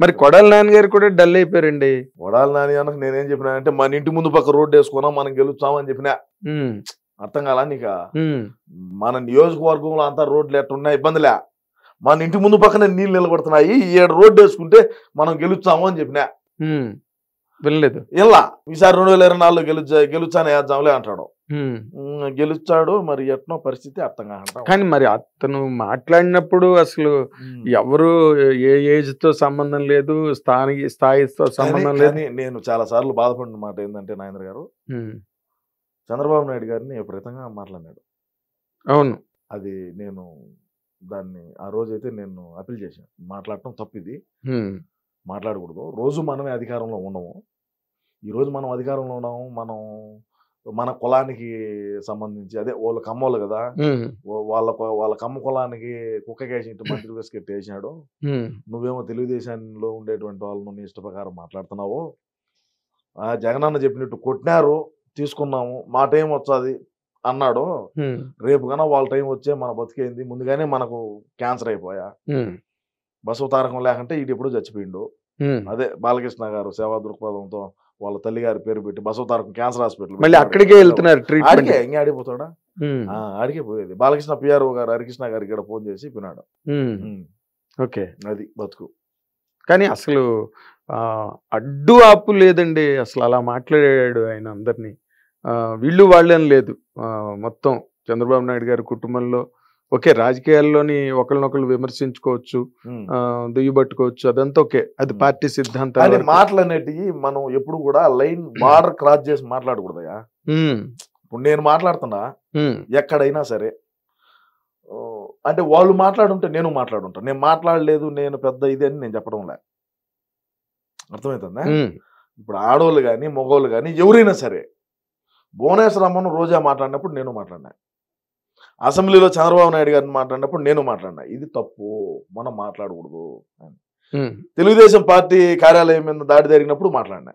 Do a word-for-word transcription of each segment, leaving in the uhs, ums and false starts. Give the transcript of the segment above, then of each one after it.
మరి కొడాలి నాన్నగారు కూడా డల్ అయిపోయారండి. కొడాలి నాని అన్న నేనేం చెప్పినా అంటే మన ఇంటి ముందు పక్క రోడ్డు వేసుకున్నాం మనం గెలుస్తామని చెప్పినా. అర్థం కాలా నీక? మన నియోజకవర్గంలో అంతా రోడ్లు ఎట్టున్నా ఇబ్బందిలే, మన ఇంటి ముందు పక్కన నీళ్ళు నిలబడుతున్నాయి, ఏడు రోడ్డు వేసుకుంటే మనం గెలుస్తాము అని చెప్పినా. వినలేదు. ఇలా ఈసారి రెండు వేల ఇరవై నాలుగులో గెలుచా గెలుచానే వేద్దాంలే అంటాడు. గెలుచాడు మరి ఎట్నో పరిస్థితి అర్థం కాదు. కానీ మరి అతను మాట్లాడినప్పుడు అసలు ఎవరు ఏ ఏజ్ తో సంబంధం లేదు, స్థానిక స్థాయితో సంబంధం లేదు. నేను చాలా సార్లు బాధపడిన మాట ఏంటంటే నాగేంద్ర గారు చంద్రబాబు నాయుడు గారిని విపరీతంగా మాట్లాడినాడు. అవును, అది నేను దాన్ని ఆ రోజైతే నేను అప్పీల్ చేశాను. మాట్లాడటం తప్పు, ఇది మాట్లాడకూడదు. రోజు మనమే అధికారంలో ఉండము, ఈరోజు మనం అధికారంలో ఉన్నాము. మనం మన కులానికి సంబంధించి అదే వాళ్ళ కమ్మోళ్ళు కదా, వాళ్ళ వాళ్ళ కమ్మ కులానికి కుక్కకేసి మంత్రి బిస్కెట్ వేసినాడు. నువ్వేమో తెలుగుదేశంలో ఉండేటువంటి వాళ్ళను నీ ఇష్ట ప్రకారం మాట్లాడుతున్నావు. ఆ జగనన్న చెప్పినట్టు కొట్టినారు, తీసుకున్నాము, మా టైం వచ్చాది అన్నాడు. రేపు కన్నా వాళ్ళ టైం వచ్చే మన బతికేంది, ముందుగానే మనకు క్యాన్సర్ అయిపోయా, బసవ తారకం లేకుంటే ఇటు ఎప్పుడు చచ్చిపోయిండు. అదే బాలకృష్ణ గారు సేవా దృక్పథంతో వాళ్ళ తల్లి గారి పేరు పెట్టి బసవ తారకం క్యాన్సర్ హాస్పిటల్ మళ్ళీ అక్కడికే వెళ్తున్నారు. ఆడికే ఇంకా ఆడిపోతాడా, ఆడికే పోయేది. బాలకృష్ణ పిఆర్ఓ గారు హరికృష్ణ గారికి ఇక్కడ ఫోన్ చేసి పిన్నాడు. ఓకే, అది బతుకు. కానీ అసలు అడ్డు ఆపు లేదండి, అసలు అలా మాట్లాడాడు ఆయన అందరినీ. వీళ్ళు వాళ్ళని లేదు, మొత్తం చంద్రబాబు నాయుడు గారి కుటుంబంలో ఓకే, రాజకీయాల్లోని ఒకరినొకరు విమర్శించుకోవచ్చు, దుయ్యబట్టుకోవచ్చు, అదంతా ఓకే, అది పార్టీ సిద్ధాంతాలు. మాటలు అనేటివి మనం ఎప్పుడు కూడా లైన్ బార్డర్ క్రాస్ చేసి మాట్లాడకూడదయా. ఇప్పుడు నేను మాట్లాడుతున్నా ఎక్కడైనా సరే, అంటే వాళ్ళు మాట్లాడుంటే నేను మాట్లాడుంటా, నేను మాట్లాడలేదు నేను పెద్ద ఇది అని నేను చెప్పడం లే. అర్థమవుతుందా? ఇప్పుడు ఆడవాళ్ళు కానీ మగవాళ్ళు కానీ ఎవరైనా సరే, భువనేశ్వరమ్మను రోజా మాట్లాడినప్పుడు నేను మాట్లాడినా, అసెంబ్లీలో చంద్రబాబు నాయుడు గారిని మాట్లాడినప్పుడు నేను మాట్లాడినా. ఇది తప్పు, మనం మాట్లాడకూడదు అని. తెలుగుదేశం పార్టీ కార్యాలయం మీద దాడి జరిగినప్పుడు మాట్లాడినా,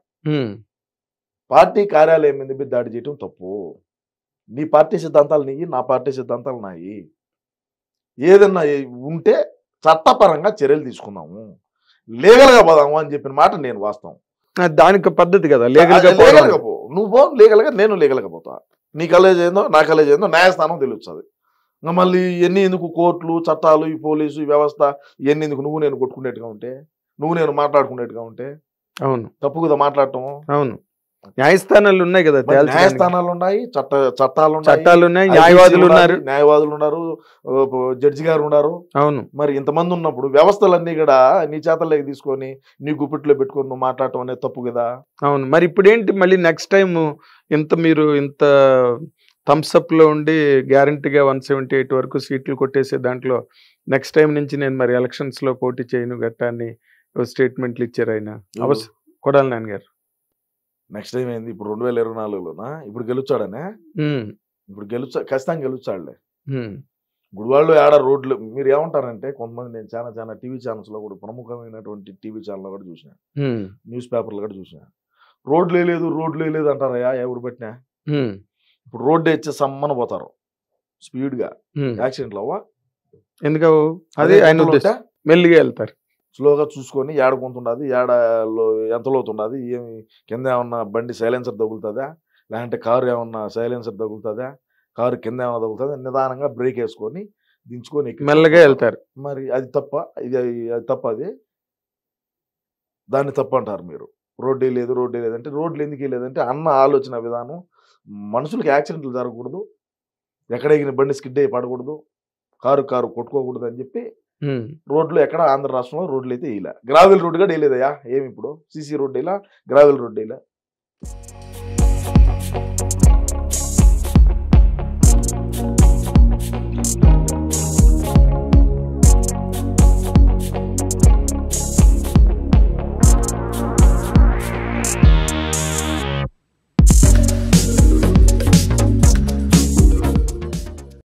పార్టీ కార్యాలయం మీద దాడి చేయటం తప్పు, నీ పార్టీ సిద్ధాంతాలు నీయి, నా పార్టీ సిద్ధాంతాలు నాయి, ఏదన్నా ఉంటే చట్టపరంగా చర్యలు తీసుకుందాము, లీగల్గా పోదాము అని చెప్పిన మాట నేను వాస్తవం. దానికి పద్ధతి కదా, లీగల్గా పో, నువ్వు పో లీగల్గా, నేను లీగల్గా పోతా. నీ కాలేజ్ ఏందో నా కాలేజ్ ఏందో న్యాయస్థానం తెలుస్తుంది. ఇంకా మళ్ళీ ఎన్ని ఎందుకు కోర్టులు చట్టాలు, ఈ పోలీసు ఈ వ్యవస్థ ఇవన్నీ ఎందుకు? నువ్వు నేను కొట్టుకునేట్టుగా ఉంటే, నువ్వు నేను మాట్లాడుకునేట్టుగా ఉంటే అవును తప్పు కదా మాట్లాడటం. అవును, న్యాయస్థానాలు ఉన్నాయి కదా, న్యాయస్థానాలు ఉన్నాయి, చట్ట చట్టాలు చట్టాలు ఉన్నాయి, న్యాయవాదులు ఉన్నారు, న్యాయవాదులు ఉన్నారు, జడ్జి గారు ఉన్నారు. అవును, మరి ఇంతమంది ఉన్నప్పుడు వ్యవస్థలన్నీ కూడా నీ చేతల్లోకి తీసుకొని నీ గుప్పిట్లో పెట్టుకొని నువ్వు మాట్లాడటం అనేది తప్పు కదా. అవును, మరి ఇప్పుడు ఏంటి మళ్ళీ నెక్స్ట్ టైం ఇంత మీరు ఇంత థమ్స్అప్ లో ఉండి గ్యారంటీగా వన్ సెవెంటీ ఎయిట్ వరకు సీట్లు కొట్టేసే దాంట్లో నెక్స్ట్ టైం నుంచి నేను మరి ఎలక్షన్స్ లో పోటీ చేయను గట్టాన్ని స్టేట్మెంట్లు ఇచ్చారు ఆయన కొడాలి నాని గారు. నెక్స్ట్ టైం ఏంది? ఇప్పుడు రెండు వేల ఇరవై నాలుగులోనా ఇప్పుడు గెలుచాడనే, ఇప్పుడు గెలుచా ఖచ్చితంగా గెలుచాడులే. గుడివాళ్ళు ఏడ రోడ్లు మీరు ఏమంటారంటే, కొంతమంది నేను చాలా చాలా టీవీ ఛానల్స్ లో కూడా ప్రముఖమైనటువంటి టీవీ ఛానల్ కూడా చూసిన, న్యూస్ పేపర్లు కూడా చూసిన, రోడ్లు లేదు రోడ్లు లేదు అంటారయ్యా ఎవరు పెట్టినా. ఇప్పుడు రోడ్డు ఇచ్చే సమ్మన పోతారు స్పీడ్గా, యాక్సిడెంట్లు అవ్వా ఎందుకు? అదే ఆయన మెల్లిగా వెళ్తారు, స్లోగా చూసుకొని ఏడ కొంతుండదు, ఏడ ఎంత లోతుండదు, ఏమి కింద ఏమన్నా బండి సైలెన్సర్ తగులుతుందా, లేదంటే కారు ఏమన్నా సైలెన్సర్ తగులుతుందా, కారు కింద ఏమన్నా తగులుతుందా, నిదానంగా బ్రేక్ వేసుకొని దించుకొని మెల్లగా వెళ్తారు. మరి అది తప్ప? ఇది అది తప్ప, అది దాన్ని తప్ప అంటారు మీరు. రోడ్డే లేదు రోడ్డే లేదంటే, రోడ్లు ఎందుకు లేదంటే అన్న ఆలోచన విధానం, మనుషులకి యాక్సిడెంట్లు జరగకూడదు, ఎక్కడ ఎగిన బండి స్కిడ్ అయ్యి పడకూడదు, కారు కారు కొట్టుకోకూడదు అని చెప్పి రోడ్లు ఎక్కడ ఆంధ్ర రాష్ట్రంలో రోడ్లు అయితే వేయలే. గ్రావెల్ రోడ్డు కూడా వేయలేదయ్యా, ఏమి ఇప్పుడు సీసీ రోడ్డు ఇలా గ్రావెల్ రోడ్డు ఇలా.